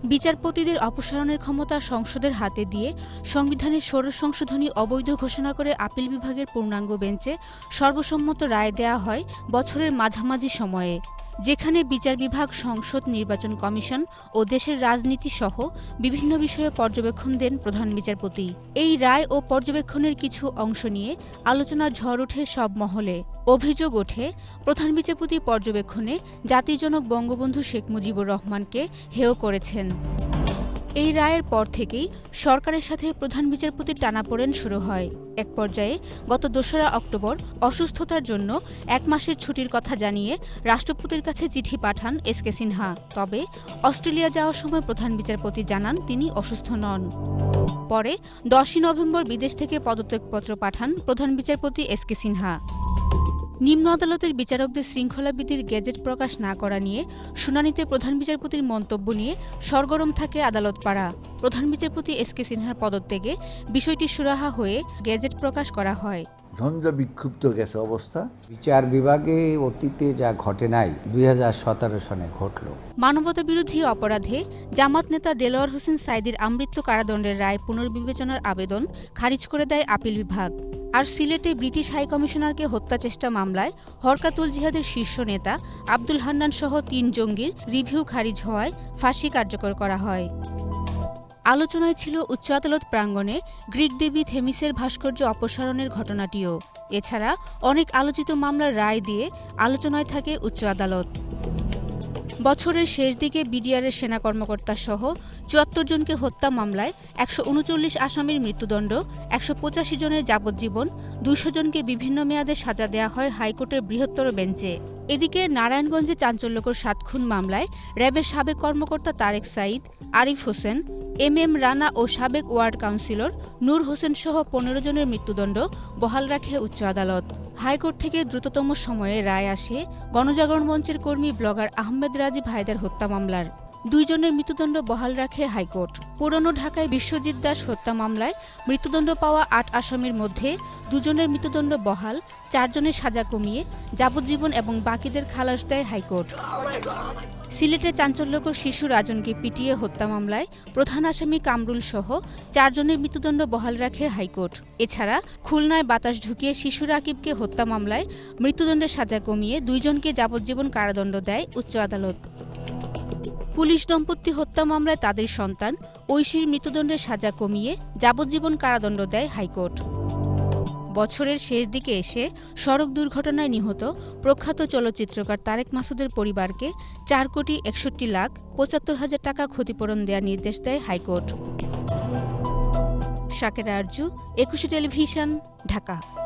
বিচারপতিদের অপসারণের ক্ষমতা সংসদের হাতে দিয়ে সংবিধানের ষোড়শ সংশোধনী অবৈধ ঘোষণা করে আপিল বিভাগের পূর্ণাঙ্গ বেঞ্চে সর্বসম্মত রায় দেয়া হয় বছরের মাঝামাঝি সময়ে, যেখানে বিচার বিভাগ, সংসদ, নির্বাচন কমিশন ও দেশের রাজনীতি সহ বিভিন্ন বিষয়ে পর্যবেক্ষণ দেন প্রধান বিচারপতি। এই রায় ও পর্যবেক্ষণের কিছু অংশ নিয়ে আলোচনার ঝড় ওঠে সব মহলে। অভিযোগ ওঠে, প্রধান বিচারপতি পর্যবেক্ষণে জাতির জনক বঙ্গবন্ধু শেখ মুজিবুর রহমানকে হেয় করেছেন। এই রায়ের পর থেকেই সরকারের সাথে প্রধান বিচারপতির টানাপোড়েন শুরু হয়। এক পর্যায়ে গত ২রা অক্টোবর অসুস্থতার জন্য ১ মাসের ছুটির কথা জানিয়ে রাষ্ট্রপতির কাছে চিঠি পাঠান এস.কে. সিনহা। তবে অস্ট্রেলিয়া যাওয়ার সময় প্রধান বিচারপতি জানান তিনি অসুস্থ নন। পরে ১০ই নভেম্বর বিদেশ থেকে পদত্যাগপত্র পাঠান প্রধান বিচারপতি এস.কে. সিনহা। নিম্ন আদালতের বিচারকদের শৃঙ্খলাবিধির গেজেট প্রকাশ না করা নিয়ে শুনানিতে প্রধান বিচারপতির মন্তব্য নিয়ে সরগরম থাকে আদালত পাড়া। প্রধান বিচারপতি এস.কে. সিনহার পদত্যাগে বিষয়টি সুরাহা হয়ে গেজেট প্রকাশ করা হয়। ঝঞ্ঝা বিক্ষুব্ধ গেছে অবস্থা। বিচার বিভাগে অতীতে যা ঘটে নাই ২০১৭ সনে ঘটল। মানবতা বিরোধী অপরাধে জামাত নেতা দেলোয়ার হোসেন সাঈদীর আমৃত্যু কারাদণ্ডের রায় পুনর্বিবেচনার আবেদন খারিজ করে দেয় আপিল বিভাগ। আর সিলেটে ব্রিটিশ হাইকমিশনারকে হত্যাচেষ্টা মামলায় হরকাতুল জিহাদের শীর্ষ নেতা আব্দুল হান্নান সহ ৩ জঙ্গির রিভিউ খারিজ হওয়ায় ফাঁসি কার্যকর করা হয়। আলোচনায় ছিল উচ্চ আদালত প্রাঙ্গণে গ্রিক দেবী থেমিসের ভাস্কর্য অপসারণের ঘটনাটিও। এছাড়া অনেক আলোচিত মামলার রায় দিয়ে আলোচনায় থাকে উচ্চ আদালত। বছরের শেষ দিকে বিডিআরের সেনা কর্মকর্তা সহ ৭৪ জনকে হত্যা মামলায় ১৩৯ আসামির মৃত্যুদণ্ড, ১৮৫ জনের যাবজ্জীবন, ২০০ জনকে বিভিন্ন মেয়াদে সাজা দেয়া হয় হাইকোর্টের বৃহত্তর বেঞ্চে। এদিকে নারায়ণগঞ্জে চাঞ্চল্যকর ৭ খুন মামলায় র্যাবের সাবেক কর্মকর্তা তারেক সাঈদ, আরিফ হোসেন, এম রানা ও সাবেক ওয়ার্ড কাউন্সিলর নূর হোসেন সহ ১৫ জনের মৃত্যুদণ্ড বহাল রাখে উচ্চ আদালত। হাইকোর্ট থেকে দ্রুততম সময়ে রায় আসে গণজাগরণ মঞ্চের কর্মী ব্লগার আহমেদ রাজীব হায়দার হত্যা মামলার। ২ জনের মৃত্যুদণ্ড বহাল রাখে হাইকোর্ট। পুরনো ঢাকায় বিশ্বজিৎ দাস হত্যা মামলায় মৃত্যুদণ্ড পাওয়া ৮ আসামির মধ্যে ২ জনের মৃত্যুদণ্ড বহাল, ৪ জনের সাজা কমিয়ে যাবজ্জীবন এবং বাকিদের খালাস দেয় হাইকোর্ট। সিলেটে চাঞ্চল্যকর শিশু রাজনকে পিটিয়ে হত্যা মামলায় প্রধান আসামি কামরুল সহ ৪ জনের মৃত্যুদণ্ড বহাল রাখে হাইকোর্ট। এছাড়া খুলনায় বাতাস ঢুকিয়ে শিশু রাকিবকে হত্যা মামলায় মৃত্যুদণ্ডের সাজা কমিয়ে ২ জনকে যাবজ্জীবন কারাদণ্ড দেয় উচ্চ আদালত। পুলিশ দম্পতি হত্যা মামলায় তাদের সন্তান ঐশীর মৃত্যুদণ্ডের সাজা কমিয়ে যাবজ্জীবন কারাদণ্ড দেয় হাইকোর্ট। বছরের শেষ দিকে এসে সড়ক দুর্ঘটনায় নিহত প্রখ্যাত চলচ্চিত্রকার তারেক মাসুদের পরিবারকে ৪,৬১,৭৫,০০০ টাকা ক্ষতিপূরণ দেওয়ার নির্দেশ দেয় হাইকোর্ট। শাকেরা আরজু, ২১ টেলিভিশন, ঢাকা।